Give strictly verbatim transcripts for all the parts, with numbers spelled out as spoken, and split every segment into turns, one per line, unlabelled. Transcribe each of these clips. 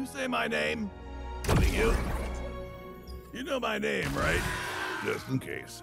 you say my name? Was it you? You know my name, right? Just in case.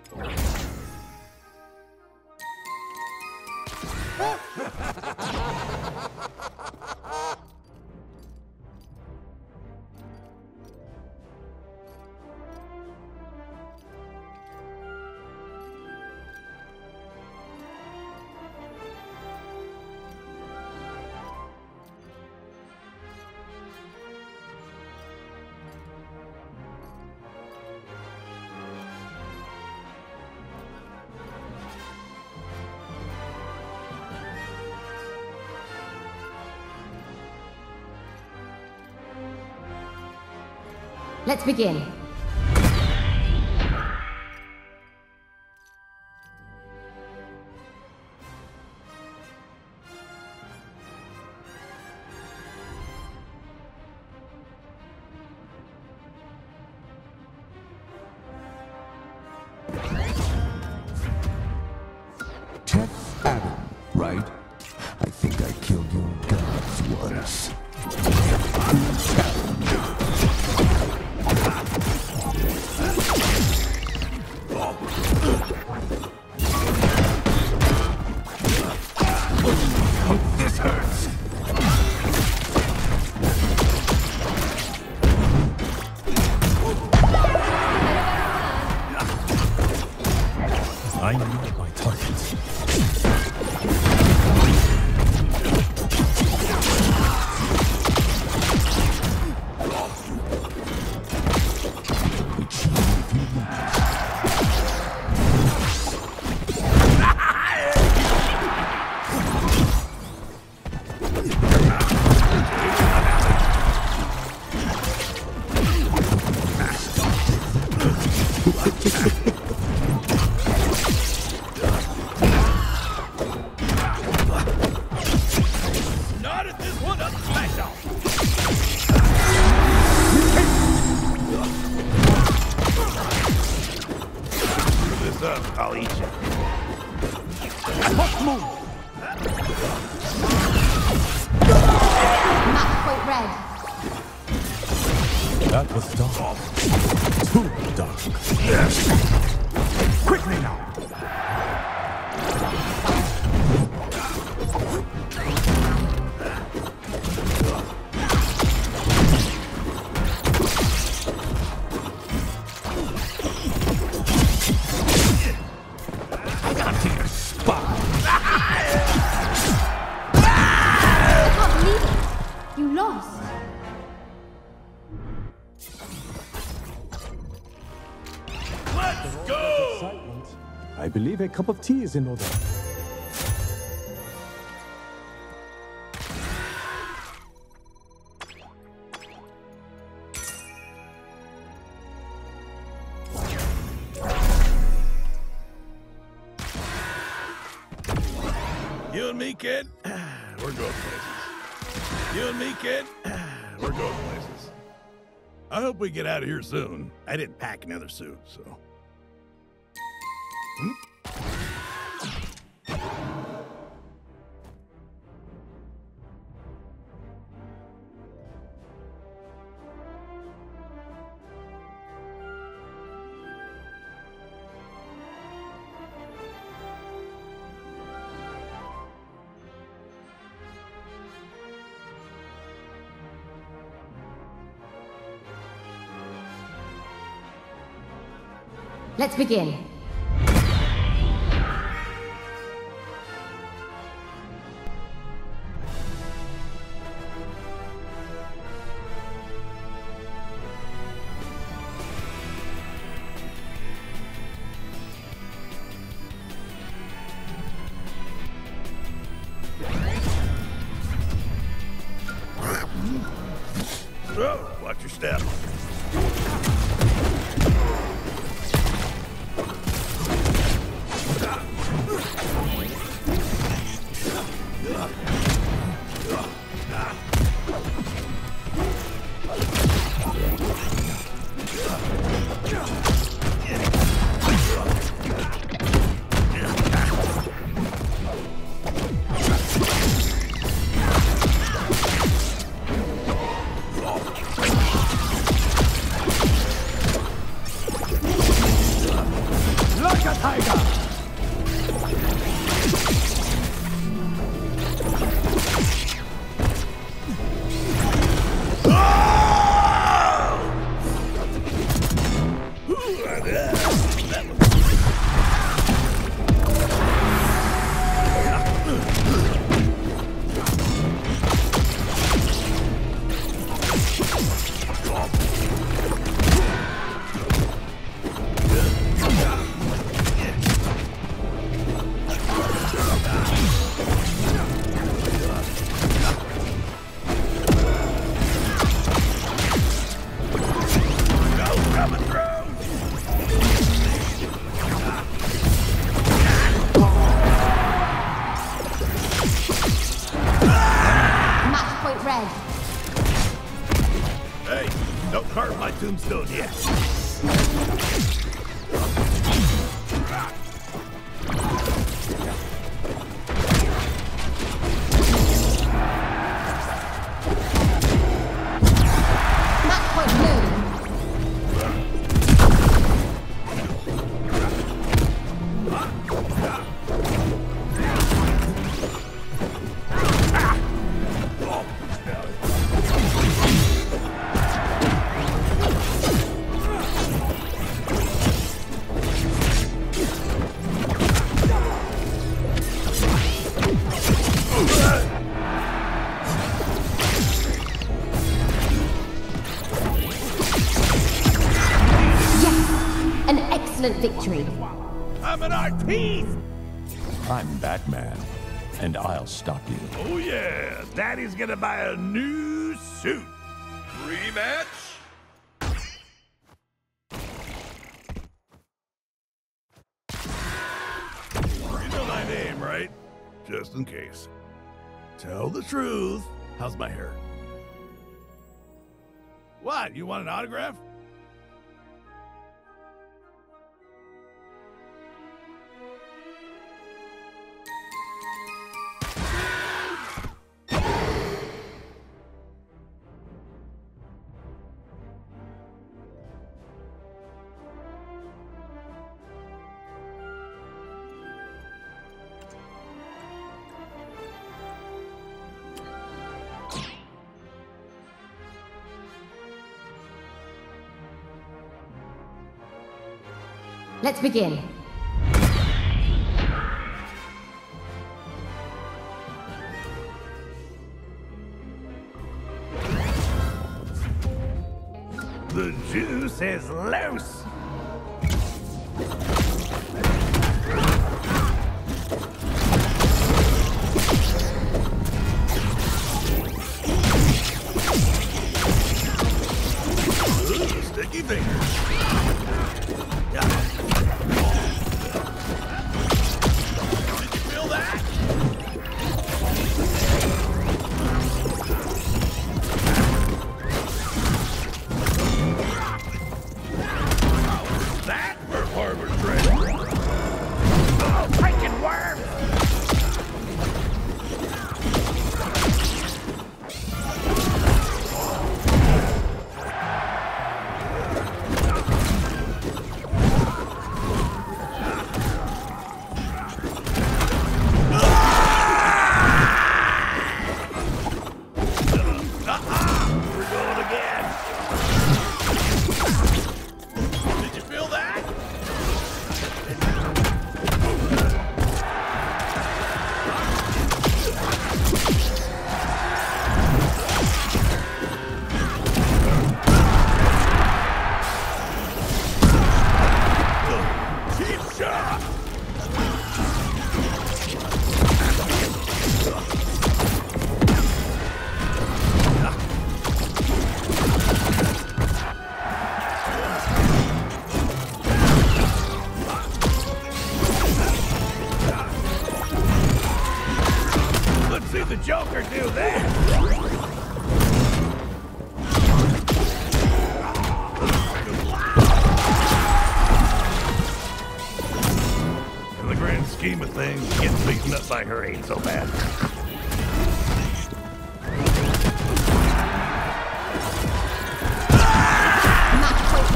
Let's begin.
Teth Adam, right? I think I killed your gods once. This hurts.
I know my targets.
Not at this one up smash off. Screw this up, I'll eat you. Move.
Match point red.
That was dark. Too dark.
Yes. Quickly now.
I can't believe it. You lost.
Let's go!
Excitement. I believe a cup of tea is in order.
You and me, kid, we're going places. You and me, kid, we're going places. I hope we get out of here soon. I didn't pack another suit, so. Hmm?
Let's begin.
Oh, watch your step.
point red.
Hey, don't carve my tombstone yet.
Match point blue. Victory.
I'm an artiste!
I'm Batman, and I'll stop you.
Oh yeah, Daddy's gonna buy a new suit. Rematch? You know my name, right? Just in case. Tell the truth. How's my hair? What, you want an autograph?
Let's begin.
The juice is loose. Ooh, sticky fingers. Yeah. Did you feel that? That for Harbor Trade. Oh, freaking worm! See the Joker do that! In the grand scheme of things, getting beaten up by her ain't so bad.
Match point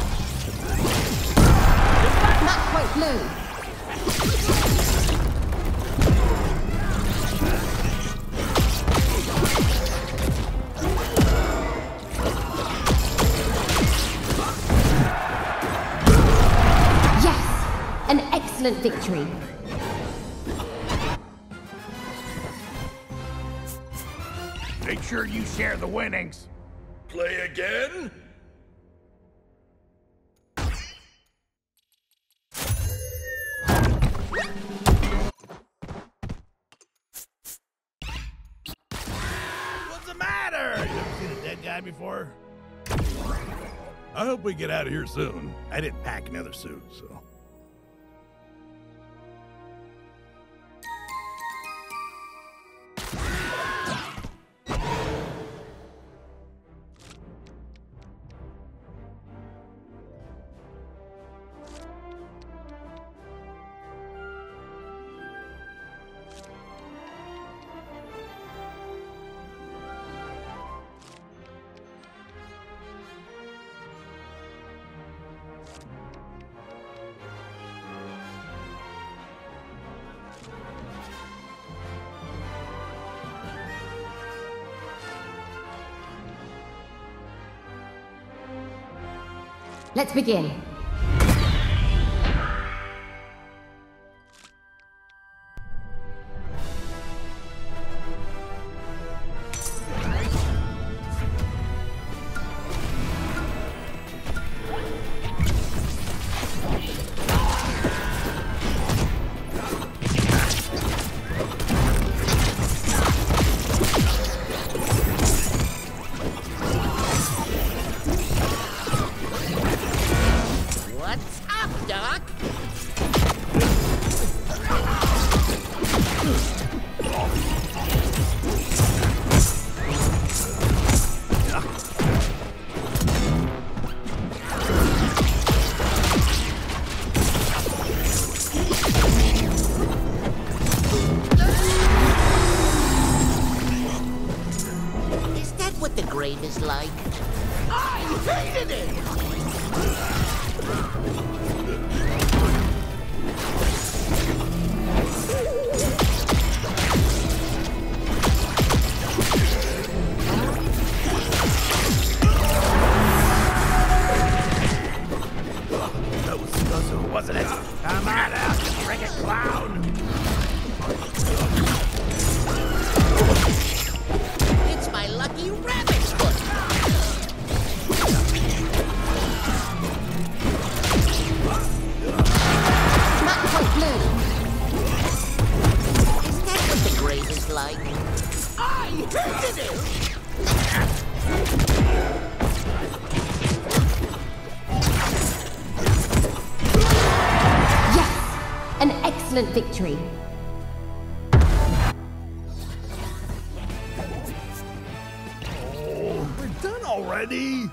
red. Match point blue. An excellent victory.
Make sure you share the winnings. Play again? What's the matter? You ever seen a dead guy before? I hope we get out of here soon. I didn't pack another suit, so...
Let's begin.
What's up, Doc? Is that what the grave is like? I hated it!
That was Scuzzo, wasn't it? Come on out, you friggin' clown!
It's my lucky rabbit's foot!
Match point blue.
Is that what the grave is like? I hated it!
Yes! An excellent victory.
Oh, we're done already?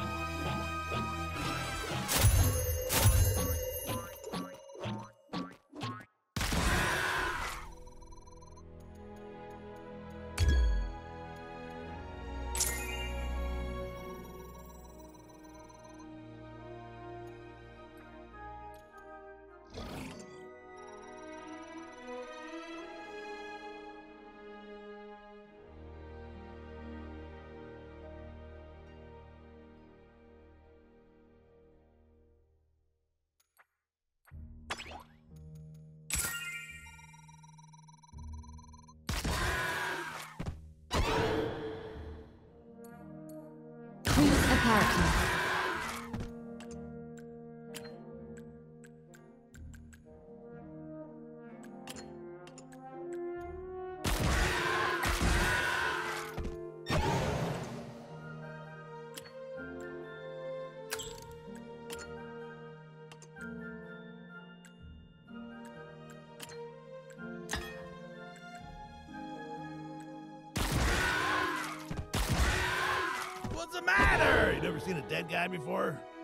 Choose a character.
What's the matter? You never seen a dead guy before?